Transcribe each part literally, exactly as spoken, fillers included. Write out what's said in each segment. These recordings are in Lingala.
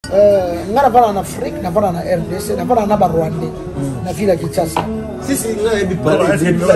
nga na vala en Afrique, na vala na R D C, na vala na ba Rwandais, na ville ya Kinshasa. Si si nga ebi parler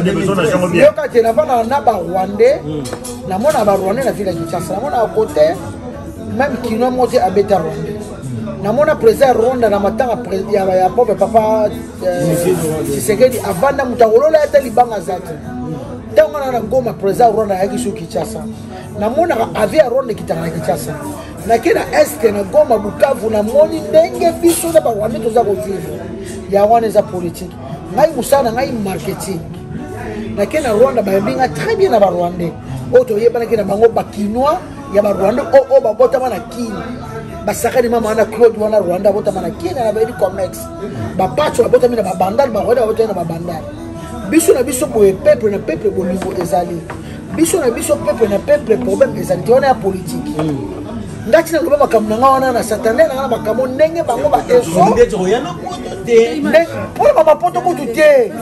yo ka te na vala na ba Rwandais, na mona ba Rwandais na ville ya Kinshasa. Na mona à côté même kino moté à Beta Rwandais. Na mona président Rwanda na matanga président ya pauvre papa Tshisekedi avanda mutangolola ya libanga zatu. Tango na ngoma président Rwanda ya kisu Kinshasa. Na mona avia Rwanda kitanga Kinshasa. Na kena este na goma Bukavu na moni ndenge biso na ba Rwanda toza ko vivre. Ya wana za politique. Ngai musana ngai marketing. Na kena Rwanda ba mbinga très bien na ba Rwandais. Oto yebana kena bango ba Kinois ya ba Rwanda o o ba bota mana kini. Basakani mama na Claude wana Rwanda bota mana kini na ba edi comex. Ba pacho bota mina ba bandal ba Rwanda bota na ba bandal. Biso na biso boye peuple na peuple bo niveau ezali. Biso na biso peuple na peuple problème ezali tona ya politique. Ndati na loba makambo nga wana na satane na makambo ndenge bango ba eso. ndeti oyano poto te. Pour mama poto kutu te.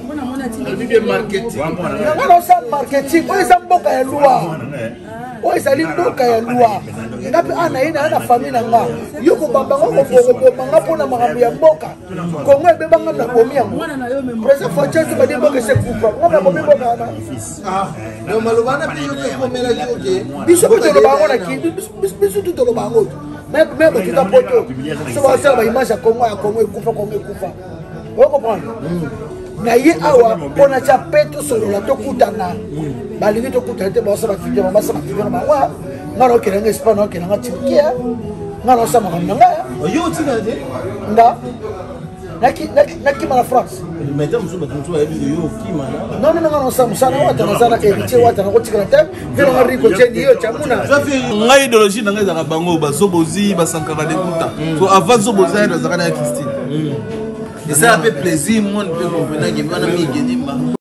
Bibi marketing. Nga sa marketing, o esa mboka ya loi. O esa mboka ya loi. Ngapi ana ina na famille na nga. Yo ko bamba ngo ko ko manga pona makambo ya mboka. Kongo ebe banga na bomi yango. President Fochet ba de mboka se kufa. Ngaba bomi mboka na. Ah, no malubana pe yo ko mela yoke. Biso ko to ba ngona ki biso to to ba ngona. Même même tout à poto. So ba sa ba image ya Kongo ya Kongo ekufa Kongo ekufa. Vous comprenez? Na ye awa pona cha peto solo la tokutana. Balingi tokutana te ba sa ba fidye ba sa ba fidye ba wa. Ngaro kelanga Espagne kelanga Turquie. Ngaro sa ma nganga. Yo tina de. Nda. Naki naki mala France. Mettez muso ba tuntu ya yo kima na. Non non non ngaro sa musana wa tana sana héritier wa tana ko tikana te. Velo ngari ko chendi yo chamuna. Ngai idéologie na ngai za bango ba sobozi ba sankara de kuta. So avant sobozi na zakana ya Christine. Et ça fait plaisir, moi, de venir qui va nous gagner.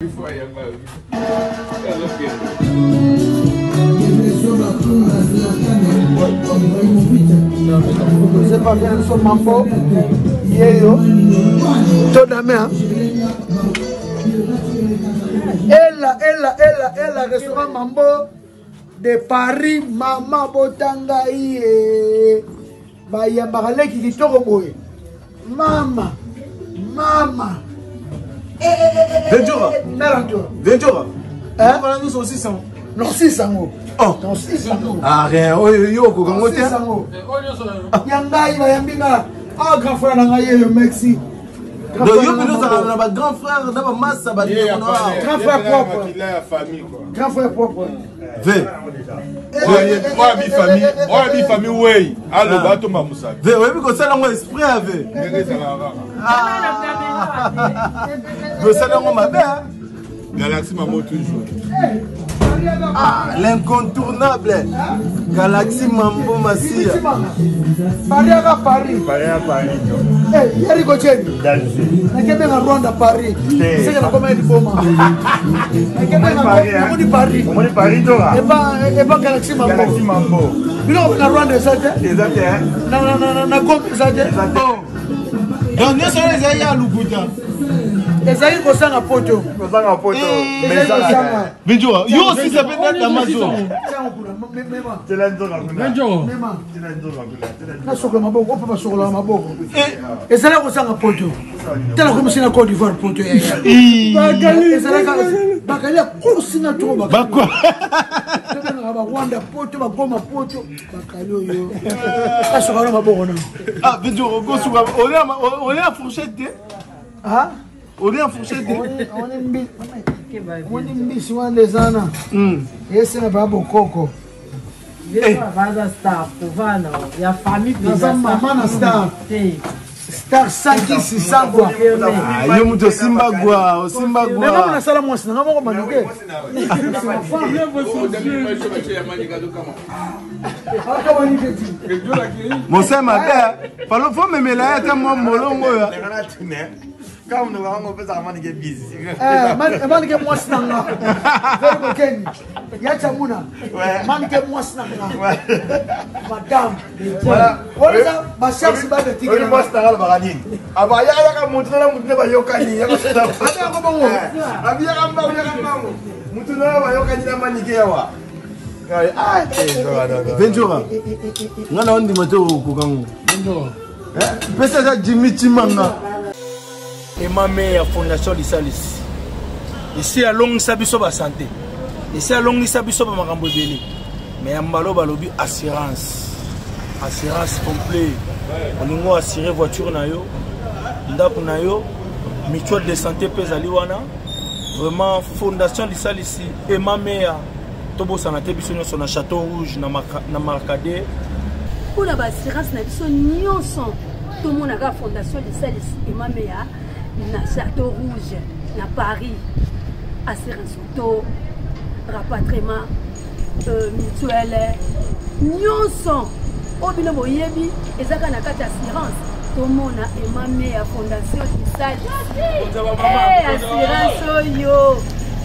C'est pas bien, son mambo. Yo, tout la main. Elle, elle, elle, elle, restaurant Mambo de Paris, Maman Botanga. Bah, il y a un baralé qui dit Toroboé. Maman. Mama. Ventura. Ventura. Hein? Nous sommes six cents. Non, six cents. Oh. Non, six cents. Ah, rien. Oh, yo, comment tu es? Yanga, il va y avoir un grand frère dans le Mexique. Donc, yo, nous avons un grand frère dans la masse. Grand frère propre. Grand frère propre. V. Moi, ma famille, moi, ma famille, oui. Alors, bateau Mamoussa. V, oui, mais comme ça, on a esprit à V. Ah. Vous savez, on m'a fait. Galaxy Mambo toujours. Ah, l'incontournable. Galaxy Mambo Massia. Paris à Paris. Paris à Paris. Eh, Yari Gocheni. Je vais à Rwanda Paris. C'est que la commune du Boma. Je vais à Paris. On est Paris, toi. Et pas, et pas Galaxy Mambo. Galaxy Mambo. Tu know, on a Rwanda, ça c'est ça. Non, non, non, non, non, ça donc, nous sommes les aïeux à Lukuta. Les aïeux qui sont à Poto. Nous sommes à Poto. Mais ça, Benjour, yo aussi, ça peut être Amazon. C'est l'endroit là. Benjour. C'est l'endroit là. Na soko maboko, on peut pas soko la maboko. Et ça là qui sont à Poto. Tellement comme si na Côte d'Ivoire Poto. Et ça là Bakali a coursi na trop Bakali. Bah quoi? Rwanda Poto, Goma Poto. Bakali yo. Na soko la maboko na. Ah, Benjour, on est à fourchette. Ah? On est en fourchette. On est on est mbisi wa ndezana. Mm. Yesi na babo koko. Yesi baza star povana ya famille pesa. Mama na star. Star cinq six cents quoi. Ah, yo muto simba gwa, simba gwa. Nanga na sala mwasi nanga moko manuke. Mose mabe, falo fo memela ya ta mo molongo ya. Comme nous avons fait ça, man, qui est busy. Eh, man, qui est moi, snanga. Very good, Yacha Muna. Man, qui est moi, snanga. Madame. Voilà. Voilà, ma chère, c'est pas de tigre. On va se faire le baradine. Ah, bah, il y a un montre là, montre là, yokani. Il y a un montre là, ah, il y a un montre là, yokani, la manique. Ventura. Ngana on dit moto kokango. Ventura. Eh, pesa za Jimmy Chimanga. Et ma mère fondation Lisalis. Ici à Long Sabiso ba santé. Ici à Long Sabiso ba makambo belé. Mais ambalo balobi assurance. Assurance complet. On a assuré voiture na yo. Ndako na yo. Mutuelle de santé pezali wana. Vraiment fondation Lisalis et ma mère Tobo sanate biso nyonso na Château Rouge na na Marcadet. Pour la assurance na biso nyonso tout le monde a fondation Lisalis et ma mère na Château Rouge na Paris. Assurance auto, rapatriement euh, mutuelle nyonso obino boyebi ezaka na kati assurance tout le monde a ma mère fondation Lisalis. Eh assurance yo.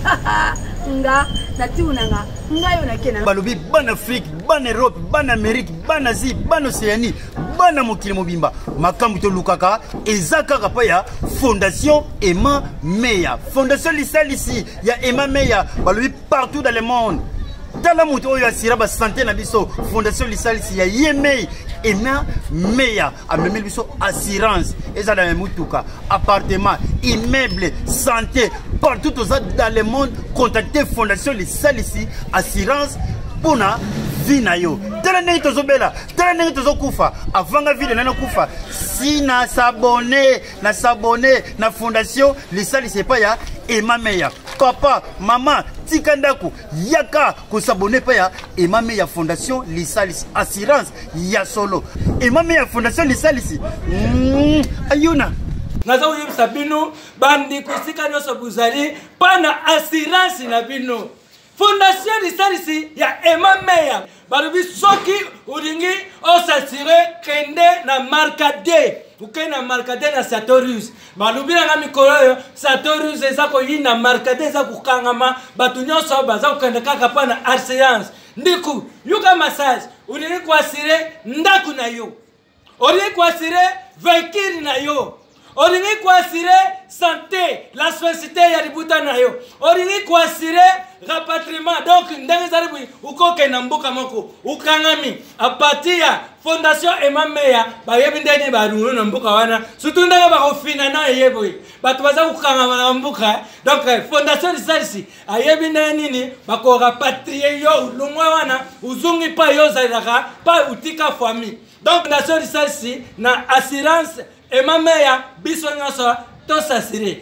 Nga natunanga ngayo nakena balobi ban Afrique ban Europe ban Amérique ban Asie ban Océanie ban mokili mobimba makambu to lukaka ezaka kapa ya fondation Emma Meya fondation Lisalis ya Emma Meya balobi partout dans le monde dans la moto oyo asira ba santé na biso fondation Lisalis ya Yemei Emma Meya amemeli biso assurance eza dans mutuka appartement immeuble santé partout dans le monde contactez fondation Lisalis assurance pour na vie na yo tala ndenge tozobela tala ndenge tozokufa avanga vie na kufa si na s'abonner na s'abonner na fondation Lisalis pa ya Emma Meya papa maman tikandako yaka ko s'abonner pa ya Emma Meya fondation Lisalis assurance ya solo Emma Meya fondation Lisalis mm, ayuna naza uyebisa bino bandi kusika nyonso buzali pana assurance na bino fondation Lisalis ya Emma Meya balobi soki ulingi osasire kende na Marcadet uke na Marcadet na Satorus balobi na mikolo yo Satorus eza ko yina Marcadet eza kukangama batu nyonso baza kokende kaka pa na assurance ndiku yuka massage ulingi kwasire ndaku na yo ulingi kwasire vehicle na yo oringi kwasire santé la société ya libuta na yo oringi kwasire rapatriement donc ndenge zaribu ukoke na mboka moko ukangami apatia fondation Emma Meya ba yebi ndeni ba rungu na mboka wana surtout ndenge ba kofina na yebo batu baza kukangama na mboka donc fondation Lisalis ayebi ndeni nini ba ko rapatrier yo lungwa wana uzungi pa yo zairaka pa utika famille donc fondation Lisalis na assurance Emma Meya biso nyonso to sasire.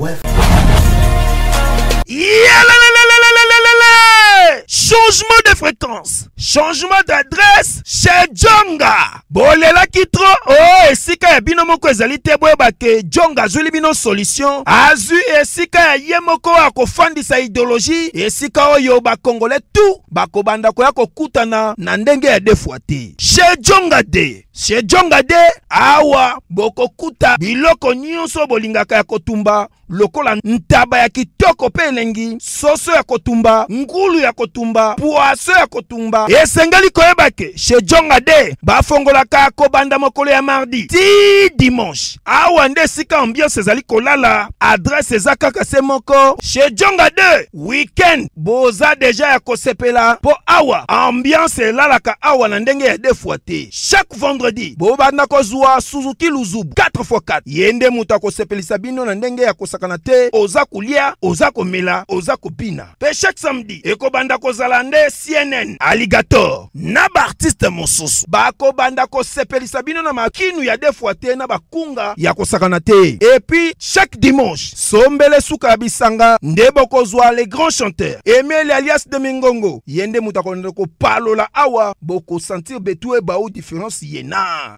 Changement de fréquence, changement d'adresse chez Djonga. Bolela kitro, oh, esika ya bino moko ezali te boyeba ke Djonga azuli bino solution. Azu esika ya ye moko akofandisa idéologie, esika oyo ba Congolais tout bakobanda koya kokutana na ndenge ya defwa te. Chez Djonga de, chez Djonga de awa bokokuta biloko nyonso bolingaka ya kotumba lokola ntaba ya kitoko pe elengi, soso ya kotumba, ngulu ya kotumba, poaso ya kotumba. Esengeli koyeba ke chez Djonga de bafongolaka kobanda mokolo ya mardi ti dimanche. Awa nde sika ambiance ezali kolala, adresse eza kaka se moko. Chez Djonga de weekend boza deja ya kosepela po awa ambiance elalaka awa na ndenge ya defwa te. Chaque vendredi bobanda kozwa Suzuki Luzubu quatre fois quatre yende muta kosepelisa bino na ndenge ya kosakana te, oza kulia, oza komela, oza kopina. Pe chaque samedi ekobanda kozala nde C N N Alligator na ba artiste mosusu bakobanda kosepelisa bino na makinu ya defwa te na bakunga ya kosakana te. Et puis chaque dimanche sombele suka bisanga nde bokozwa les grands chanteurs Emile alias de Mingongo yende muta konde ko palola awa boko sentir betue ba ou différence yena.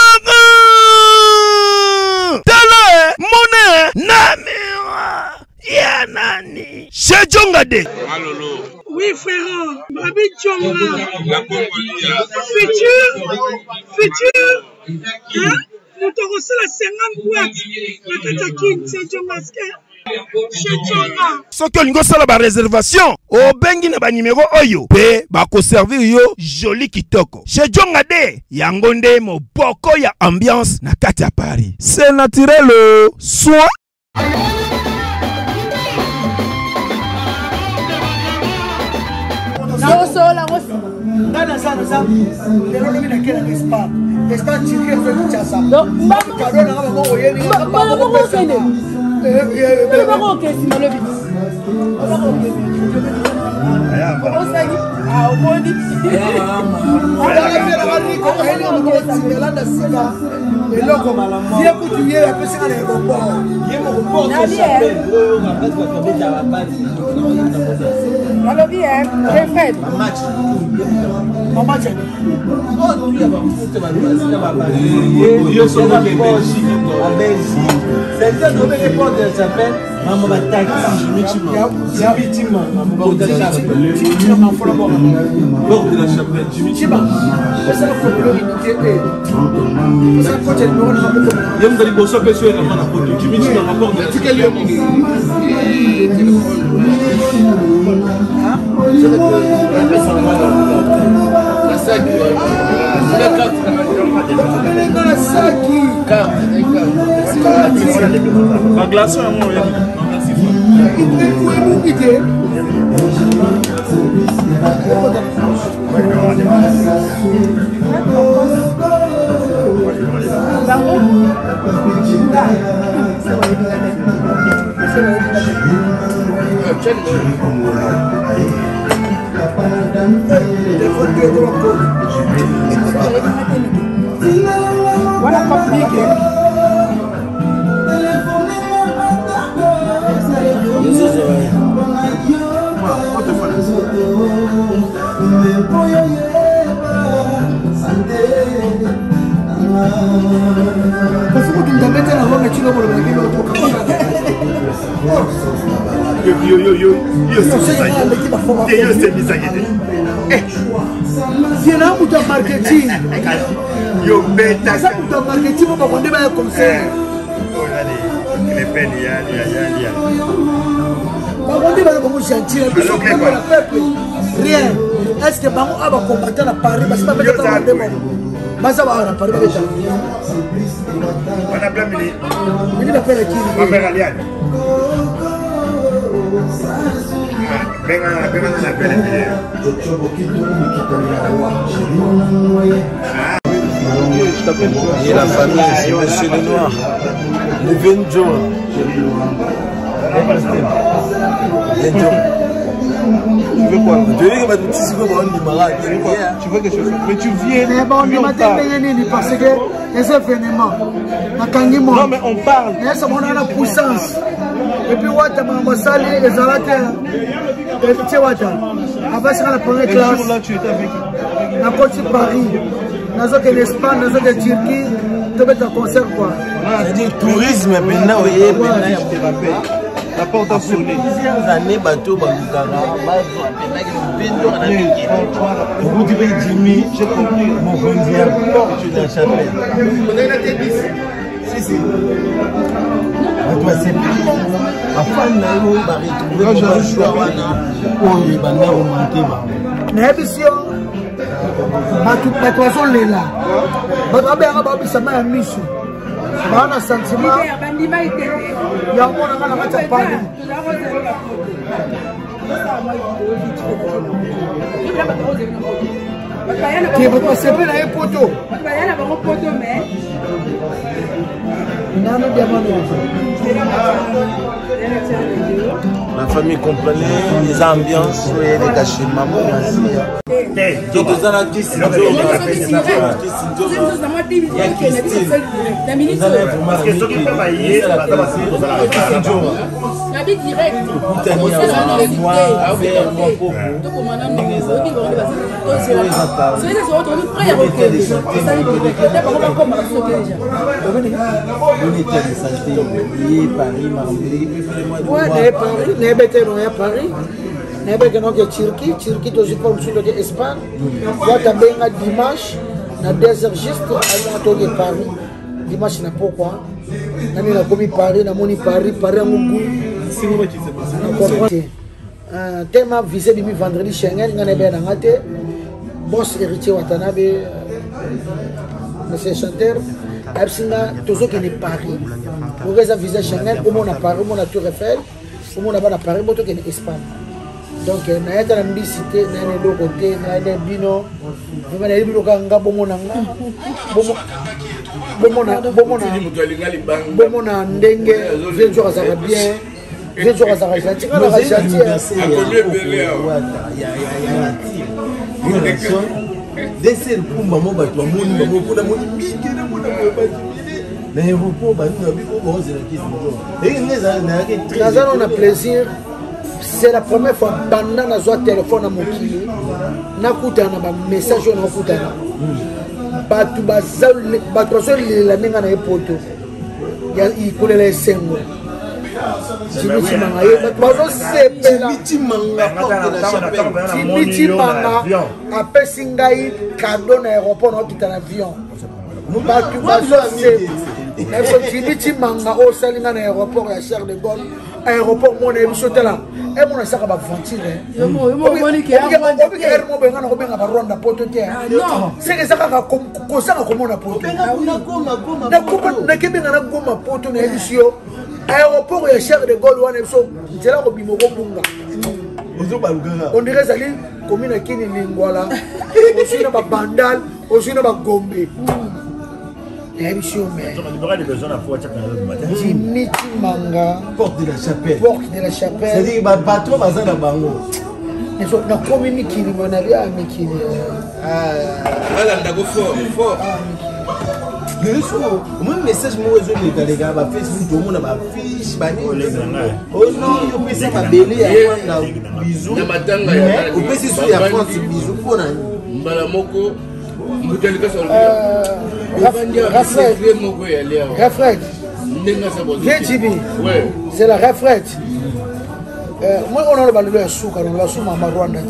Tala mone namira ya nani chez Djonga de. Malolo. Oui frère, Babi Djonga. Futur, futur. Hein? Nous te recevons la cinquante boîtes. La Katakin, c'est Djonga. Soki olingo sala ba réservation obengi na ba numéro oyo pe ba ko servir yo joli kitoko chez Djonga de yango nde moboko ya ambiance na kati ya Paris. C'est naturel soit na osola nga naza naza lelo lobi nakelanga espagne espagne tiki ezo kinshasa kado nanga bango oyeli omondielanda sika eloko ye kutu ye apesaka na alobi refed mamacha yo soki ke Belgique a Belgique c'est un nouvel report de s'appelle maman va taxi michima jibitima bord de la chapelle bord de la chapelle jibitima c'est la probabilité et ça peut être non yem dali boso pe so na mana ko jibitima na bord de la chapelle hein La glace est moins bien. Voilà compliqué. Yo yo yo yo yo c'est misagé. C'est là où tu as marketing. Yo beta. C'est ça où tu as marketing pour qu'on débat comme ça. Les peines il y a il y a il y a. On débat comme gentil. Rien. Est-ce que Bango a combattu à Paris parce que pas mettre dans le démon. Basa va à Paris. On a plein mini. Mini va faire qui? Ma mère Aliane. Venga, venga la pelle. Et la famille, c'est Monsieur le Noir. Le Venjo. Venjo. Tu veux quoi? Tu veux que tu tu veux quelque chose? Mais tu viens. Mais bon, on m'a dit parce que les événements. Non, mais on parle. Mais ça, on a la puissance. Et puis, what, ma salle, les arrêtés. Et puis, tu vois, avant, c'est la première classe. Le jour là, tu étais avec. Dans côté Paris, dans l'Espagne, dans la Turquie, tu veux un concert quoi? C'est-à-dire tourisme, maintenant, oui, maintenant, je te rappelle. La porte a sonné. Plusieurs années, bateau, Baboukara, Bazo, vous devez Jimmy, j'ai compris. Mon frère, porte de la chapelle. On est là, t'es ici. Si, si. Toi, c'est plus. Afin de nous retrouver le choix, on est banda remonté. Mais mission, bato azolela bato babengaka babisama ya miso baa na sentiment yango nanga na kati ya pani ke bato basepela ye poto nano diamano ma famille comprenait les ambiances et les cachets maman qui deux ans qui s'y parce que ceux qui peuvent ailler la Paris, nebeke noke Turquie, Turquie tozi comme sur le Espagne, wata benga dimanche na deux heures juste à toke Paris. Dimanche na pourquoi? Nani na komi Paris, na moni Paris, Paris ngubu. Euh thème visé demi vendredi Schengen ngane be na ngate. Boss héritier Watanabe monsieur chanteur Absinga tozo qui n'est Paris. Pour les visé Schengen, au monde à Paris, au monde à Tour Eiffel. Au monde à Paris, au monde à Espagne. donc nayata na mbisi te nayana eloko te nayana bino vraimen nayebi biloko yanga bomona nga bomona ndenge vie jour azalaka bien vie jour azalaka gentil nga naka gentil desel kumba mo bato bamoni bango mpona moni mingi na mona bato na aéroport baninga biko bozela kizo naza no na plaisir. C'est la première fois pendant na zwa téléphone à mokili nakutana na ba message on nakutana batu bazal batu bazal la ninga na epoto ya ikolela esengo Timiti manga ye batu bazo sepela Timiti manga Timiti manga apesi ngai cadeau na aéroport na okita na avion batu bazo sepela Timiti manga osalinga na aéroport ya Charles de Gaulle aéroport mona ebisotela e mona saka ba ventile mo mo boni ke obi ke mo benga na ko benga ba ronda poto te non seke saka ka ko saka ko mona poto na goma goma na ko na ke benga na goma poto na ebisio aéroport ya Charles de Gaulle wana ebiso njela ko bimo ko bunga ozo baluganga on dirait zali komina kini lingwala osina ba bandal osina ba gombe Timiti manga porte de la chapelle porte de la chapelle c'est-à-dire ba patron bazana bango eso na komi mikili mona bia mikili ah ala ndako fort fort leso mon message mo zo le galega ba Facebook to mona ba fiche ba ni oh non yo pesa ba belé ya na bisou na matanga ya o pesa sur ya France bisou pona mbala moko Refred, c'est la Refred. Moi, on a le balai de souk, on a le souk en Rwanda.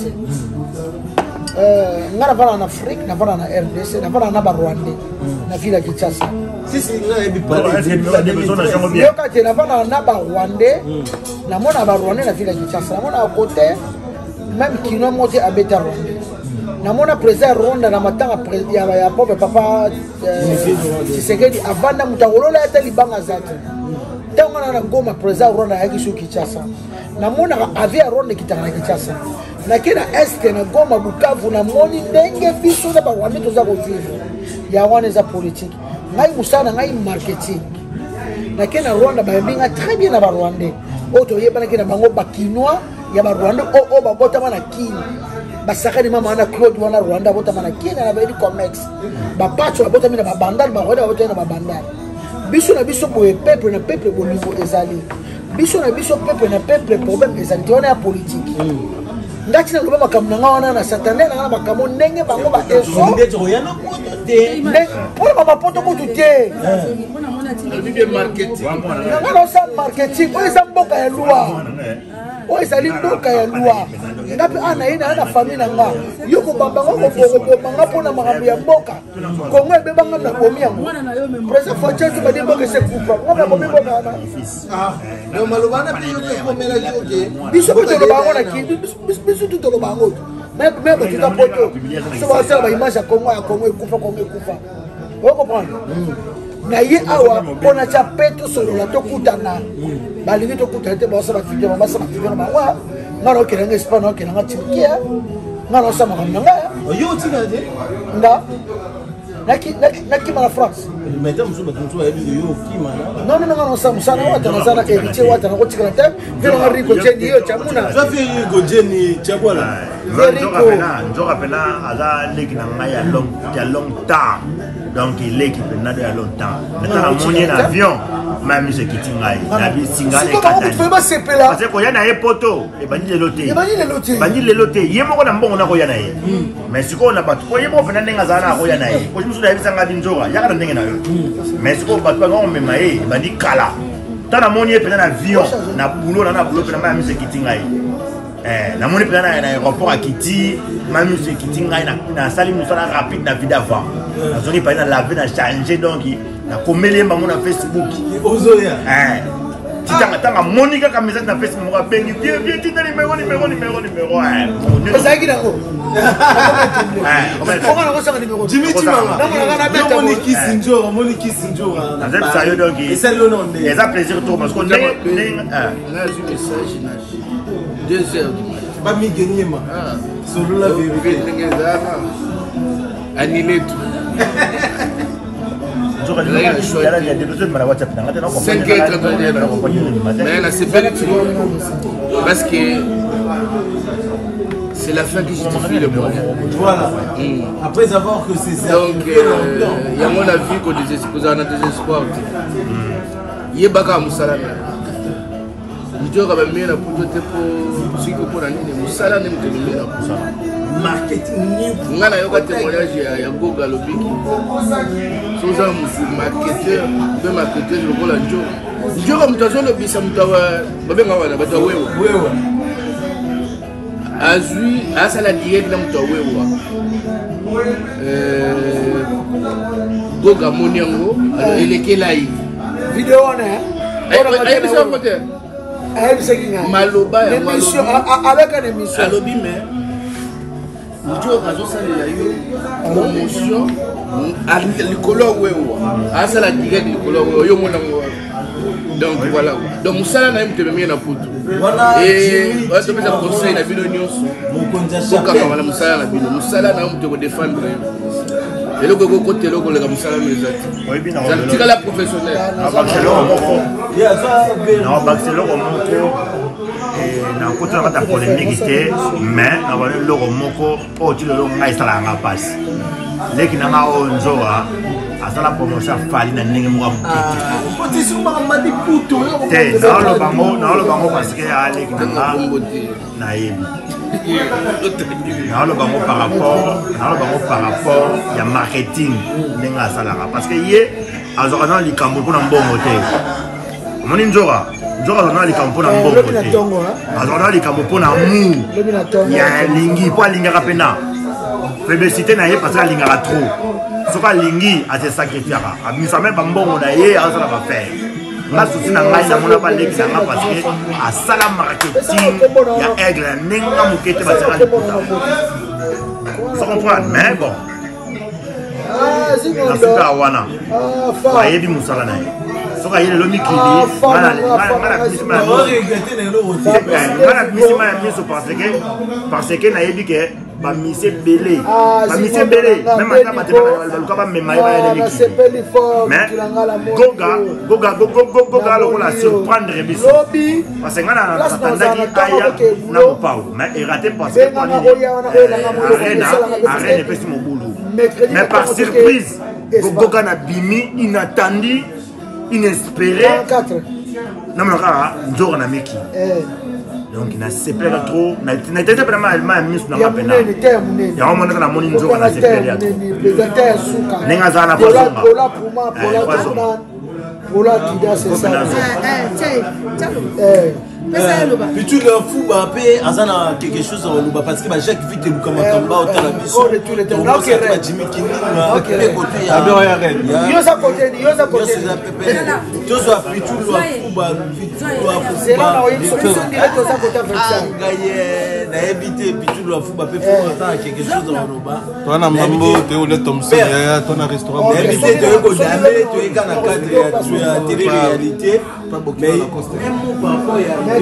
On a en Afrique, on a en R D C, on a en Rwanda, on a ville à Kinshasa. Si c'est là, il y a en Rwanda, on a Rwanda, la ville à Kinshasa. On a à côté, même qui n'a pas à Beta Rwanda. Namona président Rwanda na matanga ya ya papa papa Tshisekedi avanda mutangolola hata libanga zake tango na ngoma président Rwanda yaki shu Kinshasa namona avia Rwanda kitanga Kinshasa na kina este na goma Bukavu na moni ndenge biso na Rwanda toza ko vivre ya wana za politique ngai musana ngai marketing na kina Rwanda ba mbinga très bien na Rwanda oto yeba na kina bango bakinois ya Rwanda o o babota mana kini basakani mama ana Claude wana Rwanda bota mana kina na bedi comex ba pacho bota mina ba bandal ba roda bota na ba bandal biso na biso boye peuple na peuple bo niveau ezali biso na biso peuple na peuple problème ezali tona ya politique ndati na loba makamna ngana na satane na makambo ndenge bango ba eso ndeto yana poto te pour mama poto poto te bibi marketing ngana sa marketing o esa mboka ya loi o ezali mboka ya loi ngapi ana ina ana famille nga yoko bambanga ko ko banga pona makambo ya mboka kongo ebebanga na bomi yango president François ba demboka se kupa ngaba bomi mboka ana ah no malubana pe yoke komela yoke biso ko tolo bango na ki biso tu tolo bango même même tout à poto so ba sa ba image ya kongo ya kongo ekufa kongo ekufa vous comprenez na ye awa pona cha peto solo la tokutana balingi tokutana te ba sa ba fidèle ba sa ba fidèle ba wa ngaro kelanga Espagne kelanga Turquia ngaro sama nganga yo tina de nda naki naki mala France madame so batuntu ya biso yo kima na non non non sama sana wata na sana héritier wata na ko tikala te vile ngari ko jeni yo chamuna so fi go jeni chabola Rico njoka pena aza leki na ngai ya long ya long temps donc il est qui pena de longtemps maintenant moni en avion même ce qui tingai na bi singa le katani c'est pas sepela parce que yana e poto e bandi le loté e bandi le loté bandi le loté yemo ko na mbongo na ko yana e mais siko na batu ko yemo pena ndenga zana ko yana e ko musu na bisa ngadi njoka yaka ndenge na yo mais siko batu ba ngombe mai bandi kala tana moni e pena na avion na boulot na na boulot pena même ce qui tingai eh na moni pena na aéroport à Kiti même ce qui tingai na na sali musana rapide na vida avant na zoni pa na laver na changer donc na komeli mbango na Facebook ozoya eh titanga tanga monika ka message na Facebook mo bengi bien bien tina numéro numéro numéro numéro eh ça qui d'accord eh comment on sait numéro Jimmy Timanga na moniki sinjora moniki sinjora na zep ça yo donc et c'est le nom et ça plaisir tout parce qu'on est là un message deux heures du matin Pas mi gagner ma. Selon la vérité. Annulé tout. cinq heures trente et un. Mais là, c'est pas du tout. Parce que c'est la fin qui justifie le moyen. Voilà. Mm. Après avoir que c'est ça. Donc, euh, il y a mon avis qu'on disait que vous en avez des espoirs. Il y a Baka Moussala. Il y a quand même bien pour tout pour ce que pour l'année. Moussala n'est pas bien pour ça. Marketing. On a eu un témoignage il y a Goga Lobiki. Soza marketeur, peu marketeur, je vois la Joe. Joe comme toi, le bisa mutawa, babenga wana batwa wewe. Wewe. Azui, asa la direct na mutawa wewe. Euh Goga Moniango, elekelai. Vidéo on est. Aïe, ça côté. Aïe, c'est qui nga. Maloba ya émission avec une émission. Alobi mais Joe razo sala yo promotion. Le color à ça la direct le color donc voilà donc Moussala n'a même bien à poutre et on te met un conseil la vidéo nyonso donc quand la Moussala la vidéo Moussala n'a même te défendre et le gogo côté le gogo la Moussala mais ça tire la professionnelle à Barcelone non Barcelone na côté la polémique mais na wale logo moko o ti lo ngai sala nga passe leki na nga o nzoa asala promotion fali na ndenge mo mukete poti suma madi puto te na lo bango na lo bango parce que a leki na nga na yebi na lo bango par rapport na lo bango par rapport ya marketing ndenge asala parce que ye azoka na likambo kuna mbongo te moni nzoa nzoka na likambo na mbongo te azoka na likambo pona mu ya lingi po lingaka pena publicité na ye parce que lingaka trop soka lingi a se sacrifiera abimisa même bambongo na ye azala ba faire nga souci na ngai na mona ba leki na nga parce que asala marketing ya aigle nenga mukete ba sala liputa ça comprend mais bon na super wana ba yebi musala na ye soka yele lo mikili ngana ngana bisima na ngana bisima na miso parce que parce que na yebi ke ba mise belé ba mise belé même ata ba teba ba luka ba mema ba yele mikili mais goga goga goga goga lo la surprendre biso parce que ngana na tandaki aya na pau mais il raté parce que arena arena pesi mo boulou mais par surprise goga na bimi inattendu inespéré non mais là nzora na meki donc il a sepelé trop na n'était pas vraiment allemand mis na mapena ya on mona na moni nzora na sepelé trop nenga za na pozonga pola puma pola pola tida c'est ça eh puis tu le fous bah paix azana quelque chose en nous parce que Jacques vite le comment combat autant la mission donc c'est pas Jimmy Kinga côté côté ya yo ça côté yo ça côté tu dois puis tu dois fou bah vite dois c'est là on une solution directe ça côté avec ça gagner na éviter puis tu dois fou bah paix pour attendre quelque chose en nous bas toi na mambo te on est Thompson ya toi na restaurant éviter de go jamais tu es dans cadre tu as télé réalité mais même par rapport ya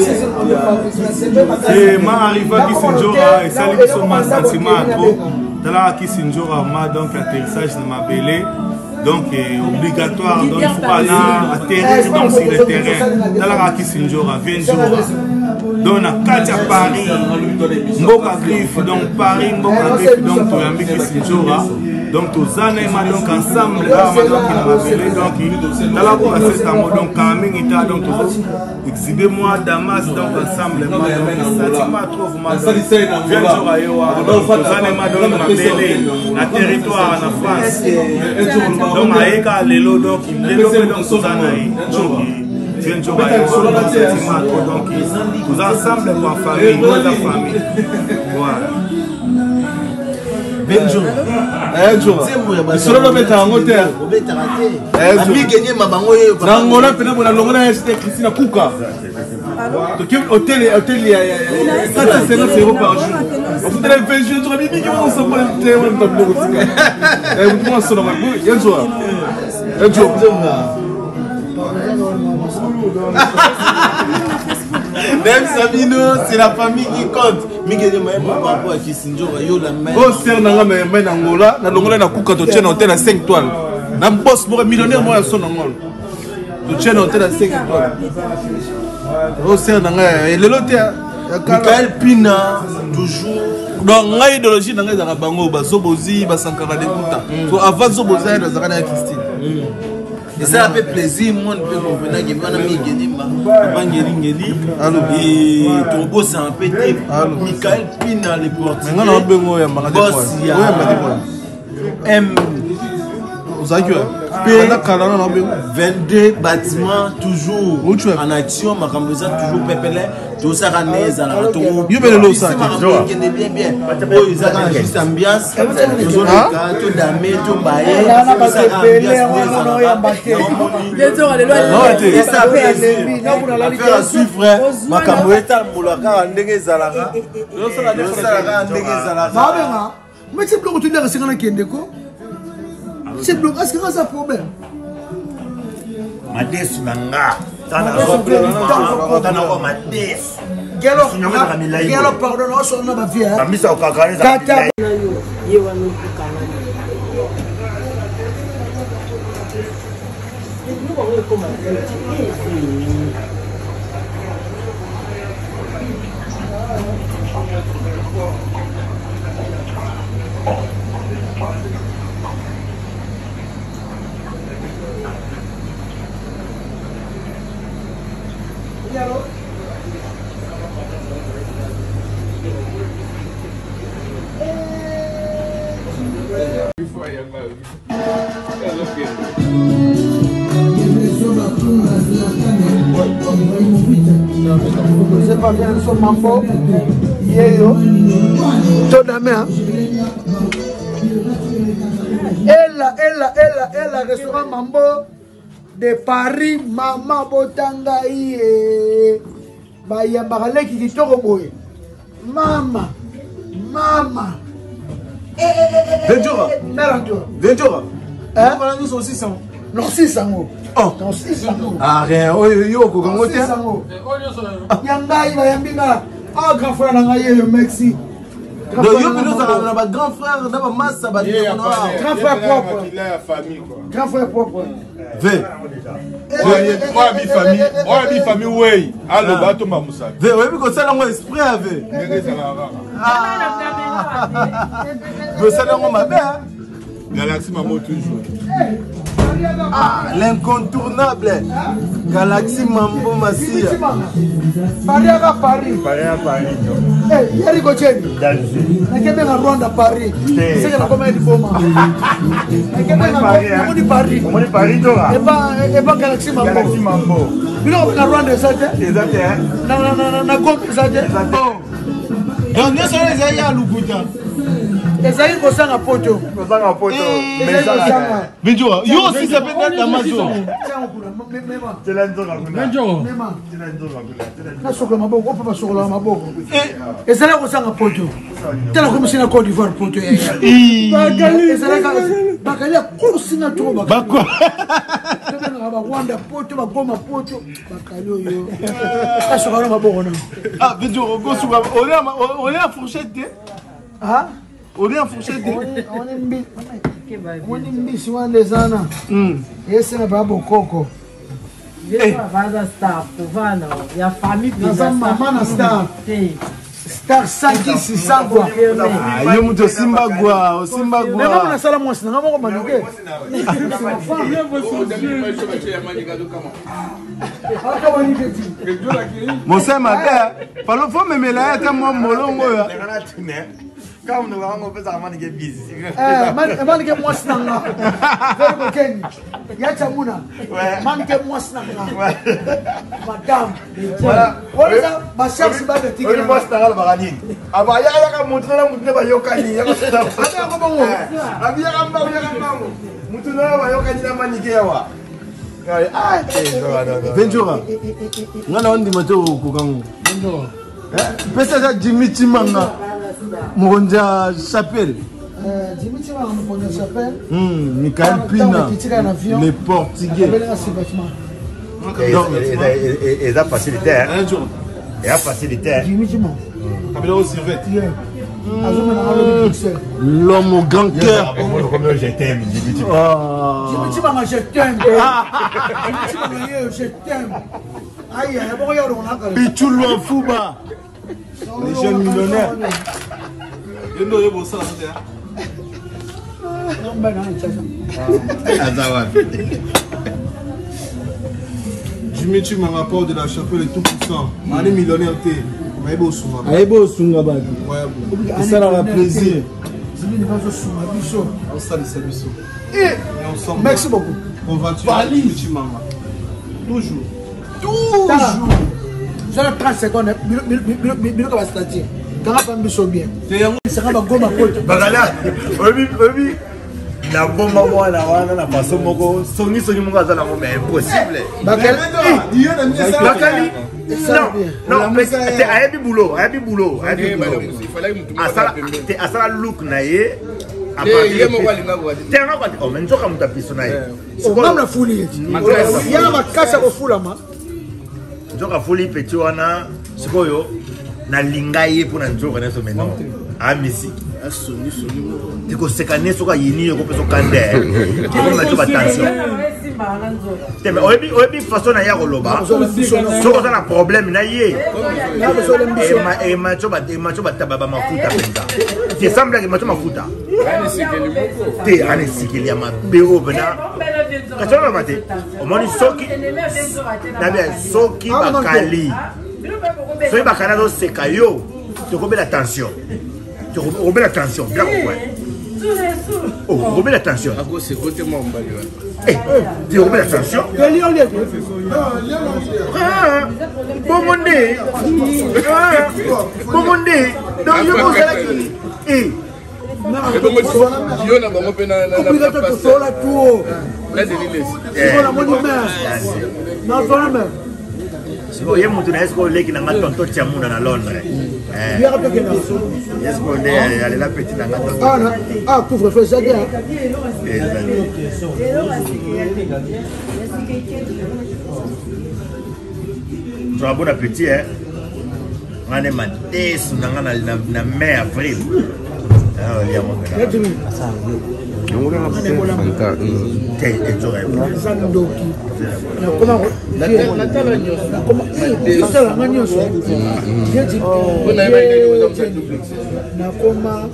et ma arriva qui s'injora et ça lui son sentiment trop dans la qui s'injora ma donc atterrissage de ma belé donc obligatoire donc il faut pas atterrir donc sur le terrain dans la qui s'injora vingt jours donc na Katia Paris Mboka Griffe donc Paris Mboka Griffe donc to yambi qui s'injora donc tous années donc ensemble là donc il m'a appelé donc dans la pour cette donc Camille était donc exhiber moi Damas donc ensemble donc sentiment trop vraiment bien jorayo donc tous années donc m'a appelé la territoire en France donc aika lelo donc lelo donc tous années donc bien jorayo donc sentiment trop donc tous ensemble pour famille la famille voilà Benjo. Benjo. Solo lo meta ngote. Ami gagné mabango yo. Ngona pena bona longona este Christina Kuka. Donc hôtel hôtel ya ça c'est cinquante euros par jour. On peut aller vingt jours sur bibi qui vont se prendre le thé on top le Eh vous comment solo mabu Benjo. Benjo. Même Sabino, c'est la famille qui compte. Mingeli Maemba par rapport à Kisinjora, yo la main. Oh, c'est un main d'Angola, na longola na kuka to tienne hôtel à cinq étoiles. Na boss pour millionnaire moi son Angola. To tienne hôtel à cinq étoiles. Oh, c'est un anga et le loté Michael Pina toujours donc la idéologie dans les Arabango, Bazobozi, Basankara de Kuta. So avant Zobozi, dans Zakana Christine. Et ça fait plaisir, moi, de revenir à Gimana Miguelima, Bangeli Ngeli, et Togo, c'est un pété. Michael Pina, les portiers. Boss, il y a M. vingt-deux bâtiments toujours en action, ma cambrisa toujours pépélé, tout ça ranez à la retour. You vais le ça, bien bien. Oh, ils ont juste ambiance, ils ont le cas, tout damé, tout baillé, tout ça ambiance. À suivre, ma cambrita, moulaka, ndenge zalaga. Mais c'est pour que tu dises que c'est un Kendeko. C'est bloqué, est-ce que c'est un problème? Madès Nanga. T'en as Madès. Galo, pardon, on s'en a ma vie. T'as ça au cacaret. C'est pas bien, son mambo. Yéyo. Tout la main. Elle, elle, elle, elle, restaurant Mambo de Paris, Maman Botanga Ié. Baya Baraleki qui toro boy. Mama, mama. Ventura. Ventura. Hein? Nous sommes six cents. Non, six cents. Oh, non, six cents. Ah, rien. Oh, yo, Kogangote. six cents. Yangai, Bayambina. Ah, grand frère, Nangaye, le Mexique. Donc, yo, nous avons un grand frère, nous avons masse, ça va dire. Grand frère propre. Grand frère propre. V. Moi, mi famille. Moi, mi famille, oui. Alors, bateau, ma moussa. V, oui, mais comme ça, on a esprit à V. Ah. V, ça, on m'a bien. Galaxy Mambo toujours. Ah, l'incontournable Galaxy Mambo Massia. Paris à Paris. Paris à Paris. Eh, Yari Gocheni. Nakebe na Rwanda Paris. C'est que la commune du Boma. Nakebe na Paris. Paris. On est Paris toi. Et pas et pas Galaxy Mambo. Galaxy Mambo. Tu know na Rwanda ça te? Exact. Na na na na Gombe ça te? Donc nous sommes les aïeux à Lubuta. Les aïeux ko sanga poto. Ko sanga poto. Mais ça sanga. Binjura, yo aussi ça peut être d'Amazon. C'est l'endroit là. Binjura. C'est l'endroit là. Na sokla maboko, papa sokla maboko. Et ça là ko sanga poto. Tala ko msina Côte d'Ivoire poto. Bakali. Et ça là bakali ko sina to bakali. Bakwa. Ba Rwanda poto, ba Goma poto. Bakali yo. Na sokla maboko na. Ah, Binjura, go suka. On est on est à fourchette. Ah? On est en fourchette. On est mbi. On est mbi si on les ana. Hmm. Et c'est pas bon coco. Eh. Vaza star, povana. Ya famille pesa. Maman na star. Star cinq six cents quoi. Ah, yo muto Simba gwa, Simba gwa. Na mama na sala mwasi na mama ko manike. Mon c'est ma père. Falo faut me mêler à moi molongo ya. Comme nous avons fait ça, man, qui est busy. Eh, man, man, qui est moi snanga. Very good. Yacha muna. Man, qui est moi snanga. Madame. Voilà. Voilà. Ma chère, c'est pas de tigre. Oui, moi, c'est un baradine. Ah bah, il y a un montre là, montre là, yokani. Il y a un montre là. Ah, il y a un montre là, montre là, yokani la manique yawa. Ah, Ventura. Ngana on dit moto kukangu. Ventura. Pesa za Jimmy Chimanga. Moronja Chapelle. Euh, Jimmy Chimanga Moronja Chapelle. Hmm, Michael Pina. Les Portugais. Et ça facilité. Et ça facilité. Jimmy Chimanga. L'homme au grand cœur. Je t'aime. Je t'aime. Je t'aime. Aïe, Pichoulou en Fouba. Les jeunes millionnaires. Dimitri m'a rapport de la chapelle et tout puissant. On est millionnaire. Aïbo Sunga Badi. Ça leur a plaisir. On salue sa mission. Merci beaucoup. On va tuer Dimitri Mama. Toujours. Toujours. J'ai trente secondes. Bilo ka bastati. Kanga pambiso bien. C'est quand bagoma pote. Bagala. Obi obi. Na bomba wana wana na façon moko. Songi songi moko azala mo mais impossible. Bakali. Bakali. Non, non, mais c'est Ayabi Boulot, Ayabi Boulot, Ayabi Boulot. C'est Asala look naie. T'es un quoi? Oh, mais tu as comme ta piscine. C'est comme la folie. Il y a ma casse à foule ma. Tu as folie petit wana. C'est quoi yo? Na lingaye pour na njoka na so maintenant. Ah misi. Asoni soni mo. Diko sekane soka yini yo ko peso kande. Diko na tu attention. Teme oyebi oyebi façon na ya koloba. Soko za na problème na ye. Ema ema choba ema choba tababa mafuta penza. C'est semble que macho mafuta. Ani sikeli moko. Te ani sikeli ma bero bena. Kachona mate. Omoni soki. Na bien soki bakali. Soki bakala do sekayo. Tu remets l'attention. Tu remets l'attention. Bien compris. Oh, remets l'attention. À gauche, c'est côté moi, eh, tu remets l'attention. Bon monde. Bon monde. Donc, je pense à qui. Eh. Yo na bango pe na na na passe. Sola tout. La délice. C'est la monument. Non, sola même. Siko ye mutu na esko leki na ngato tonto cha muna na Londres. Eh. Ya ka kena. Esko de ale la petit na ngato. Ah na. Ah, couvre feu ça bien. Tu as bon appétit hein. Ngane mates na ngana na mai avril. Ah, il y a mon gars. Ngora ngapaka. Te enjoy. Comment Natala nyoso. Natala nyoso. Jeji. Ona na koma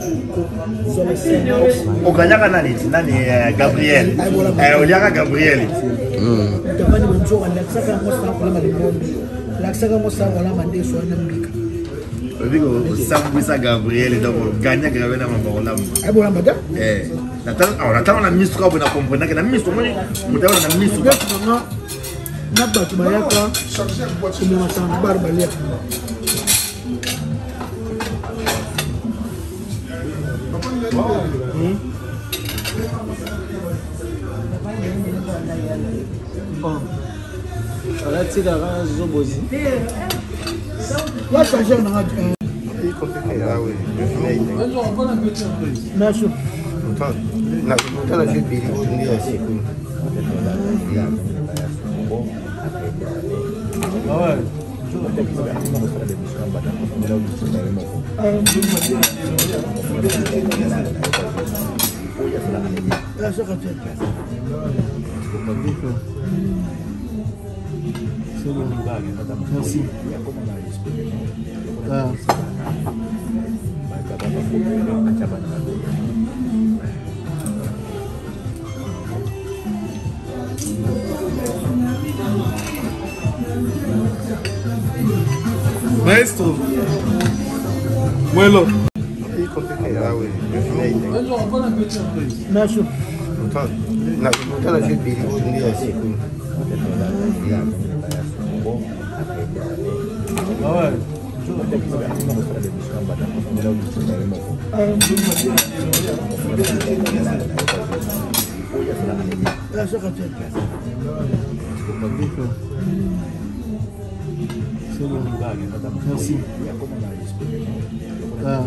Okanyaka nani nani Gabriel. Eh Oliaka Gabriel. Mm. Tabani mjua ndakisaka mosa kwa malimonde. Lakisaka mosa kwa mande so na mbika. Obigo Sambisa Gabriel donc gagner Gabriel na mabola. Eh bola mbada? Eh. Natala on attend na ministre ko na comprendre que na ministre moni mutawa na ministre ba na batu bayaka kuma masanga barbalia. Oh. Ala tika ga zobozi. La changer na radio. Il compliqué là oui. Merci. Na kutana je bili ndio siku. Ah ouais. Merci. Ah. Maestro. Bueno. Il compliqué là oui. Merci. Na kutana je bili ndio siku. Ah ouais. Merci. Ah.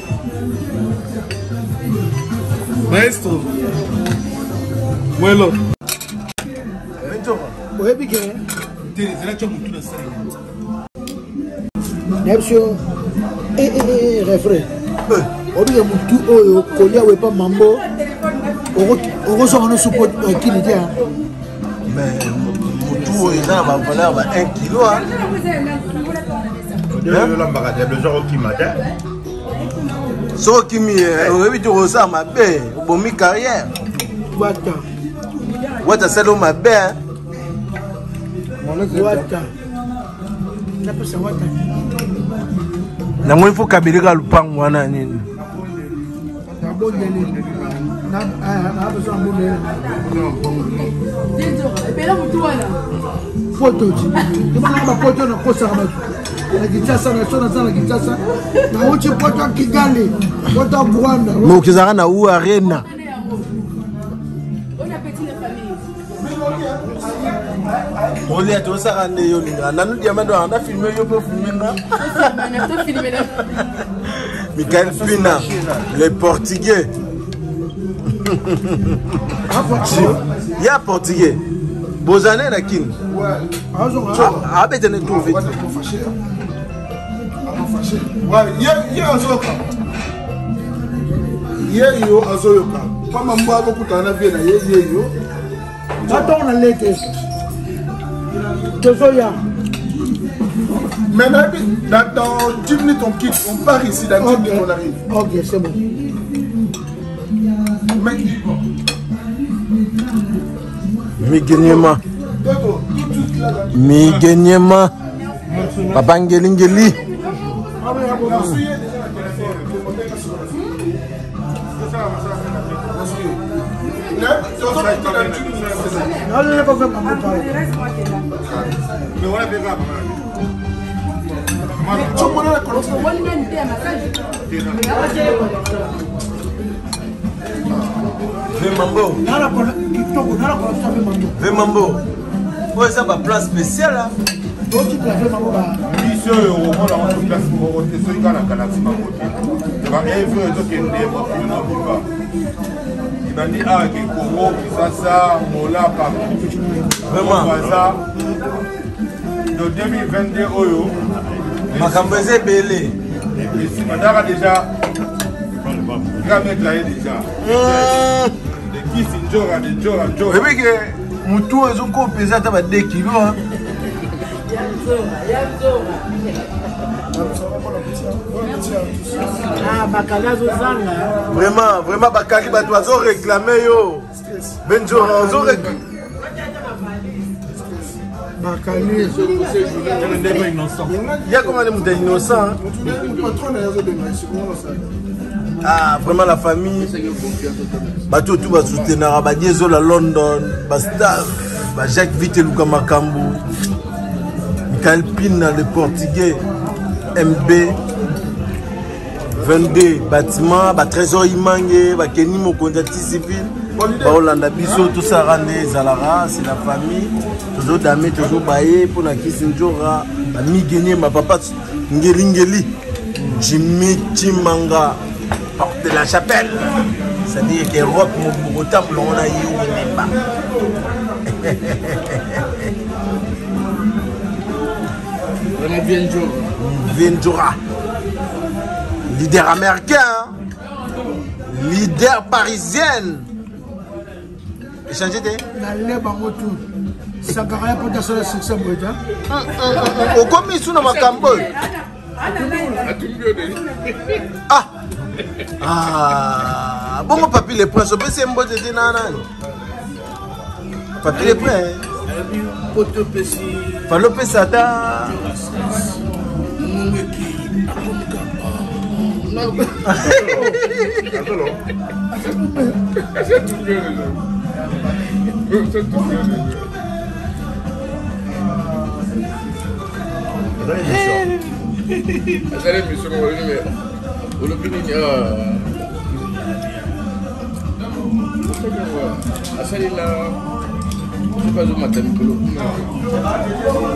Maestro. Bueno. Oye, piqué. Nepsio. Eh, eh, eh, refrain. Obiga mutu oyo kolia wepa mambo. Ogo so no support kili dia. Mais mutu oyo na ba valeur ba un kilo hein. Le lambaka de genre qui matin. So kimi oyebi to ça ma bé, bomi carrière. Wata. Wata selo ma bé. Wata. Na pesa wata. Na moi faut kabirika lupango wana nini. Na bondeli. Na na besoin bondeli. Dinzo, epela mutu wana. Photo ti. Kama na photo na kosa kama. Na kitasa na sona sana kitasa. Na uchi photo Kigali. Photo Rwanda. Mo kizanga na u arena. Oli ato saka ne yo linga nanu diamando ana filmer yo pe filmer na na to filmer na Michael Pina les portugais ya portugais bozane na kin ah bete ne tout vite ouais ye ye azoka ye yo azoyoka kama mbwa kokutana vile na ye ye yo attends on leke Tozoya. Maintenant, dans dix minutes, on quitte. On part ici, dans dix minutes, on arrive. Ok, c'est bon. Migenyema. Migenyema. Papa Ngelingeli. Non, je n'ai pas fait ma parole. Vemambo. Vemambo. Oh, ça va place spéciale là. Mission au monde en place pour ce qui est la galaxie ma côté. Il va évoluer donc il n'est pas plus non plus. Il m'a dit ah que Congo ça ça mola pas. Vraiment ça. De deux mille vingt-deux oyo. Makambeze belé. Et si madara déjà il va mettre là déjà. De qui c'est Jora de Jora Jora. Et puis que mutu ezoko pesa ta ba deux kilos hein. Ah, Bakalazo Zanga. Vraiment, vraiment, Bakali, tu as réclamé yo. Benjo, tu as réclamé. Bakali, il y a comment les innocents. Ah, vraiment la famille. Bah tout tout va soutenir. Bah Diesel à London, bah staff, bah Jacques Vite Luka Makambu, Michael Pina le Portugais, M B. vingt-deux bâtiments, bah trésor imangé, bah Kenny Mokondati civil, bah Hollanda Bisso, tout ça randé, Zalara, c'est la famille, toujours damé, toujours baillé, pour la Kisinjora, bah Migénie, ma papa, Ngeli Ngeli, Jimmy Chimanga, porte de la chapelle, c'est-à-dire qu'Europe, mon temple, on a eu un débat. Vraiment bien joué. Ventura. Leader américain, leader parisienne. Échangez des. Au commis sous ma camboy. Ah. Ah. Bon, mon papi, les princes, c'est un beau de nanan. Papi, les princes. Falo pesada.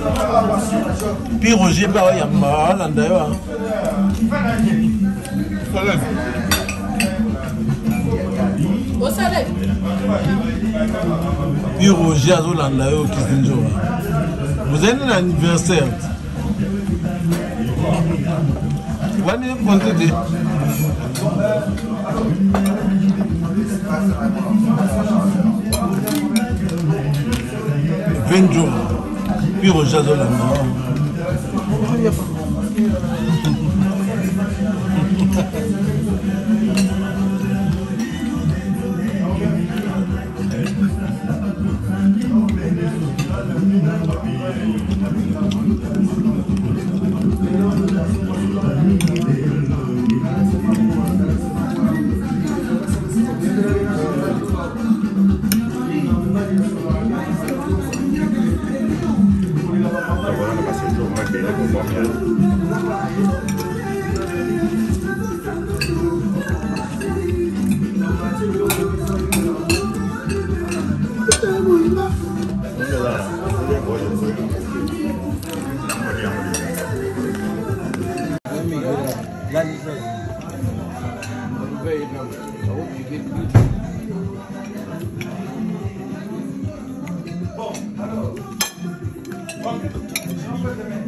Puis Roger Barra, il y a mal, Au soleil. Puis Roger Azolanda au Kisinjora. Vous avez un anniversaire. Vous allez compter. vingt jours. Puis Roger Azolanda. Bon, alors.